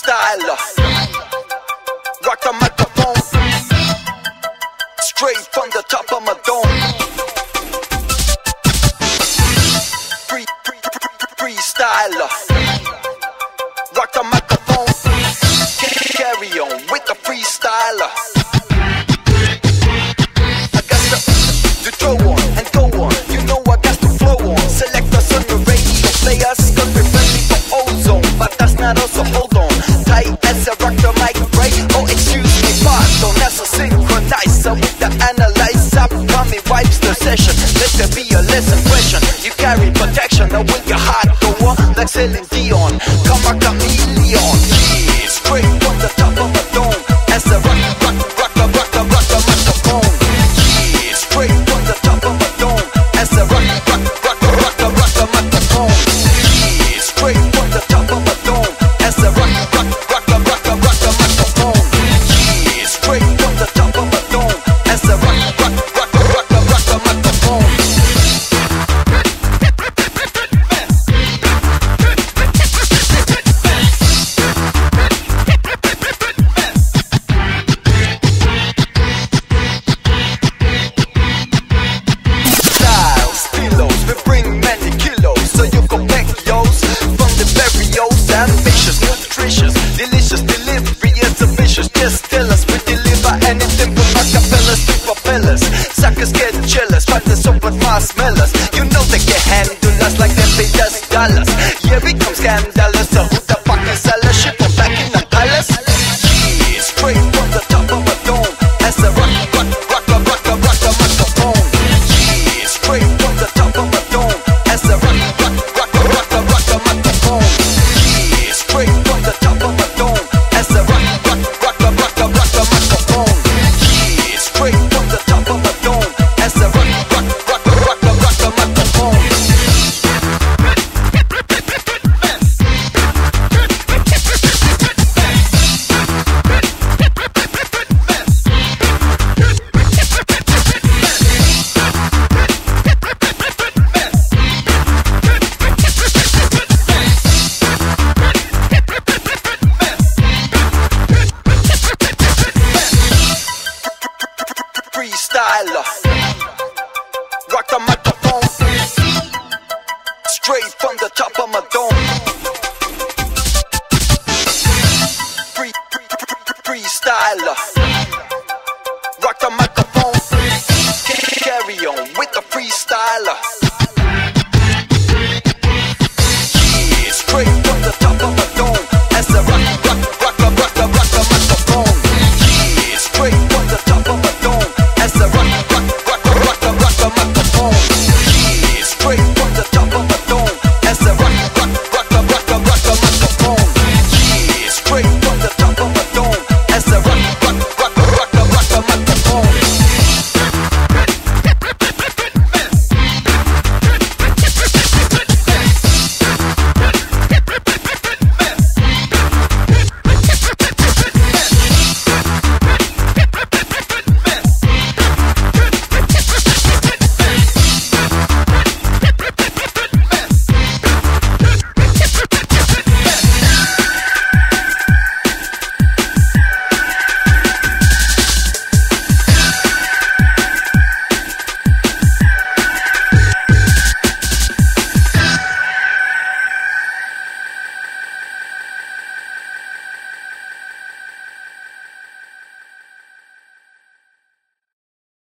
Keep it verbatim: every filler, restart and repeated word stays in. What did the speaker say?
freestyler. Rock the microphone, straight from the top of my dome. Free, free, free, freestyler. Rock the microphone, carry on with the freestyler. I got to, to throw on and go on. You know I got to flow on. Select us on the radio players, cause we're friendly for ozone. But that's not us, so hold on. Tight as I rock the mic, right? Oh, excuse me, pardon. That's a synchronizer with the analyzer. Mommy wipes the session. Let there be a lesson question. You carry protection, or will your heart go on like Celine Dion? Come a chameleon. Yeah, straight from the top of a dome. As I rock, rock, rock, rock, rock, rock, rock the microphone. Yeah, straight from the top of a dome. As I rock, rock, rock, rock, rock, rock the microphone. Yeah, straight from the top of a dome. As I rock, rock, rock, rock, rock, rock the microphone. Yeah, straight from the top of a dome. As I rock, rock, rock, rock, rock, rock the microphone. Styles, stilos, we bring many kilos, so you go back yo's. From the barrios, ambitious, nutritious, delicious delivery, it's ambitious. Just tell us, we deliver anything from acapellas to propellers. Suckers get jealous, but the soap and marshmallows. You know they can handle us like they pay us dollars. Here we come scandalous, so who the fuck is seller? Shit from back in the palace. Yeah, straight from the top of a dome. As I rock, rock, rock, rock, rock, rock, rock the microphone. Yeah, straight from the top of a dome. As I rock, rock, rock, rock, rock, rock the microphone. Yeah, straight from the top of a dome. As I rock, rock, rock, rock, rock, rock, rock the microphone. Yeah, straight from the top of a dome. As I rock, rock, rock, rock, rock, rock the microphone. Freestyler. Rock the microphone, straight from the top of my dome. Free, free, free, freestyler.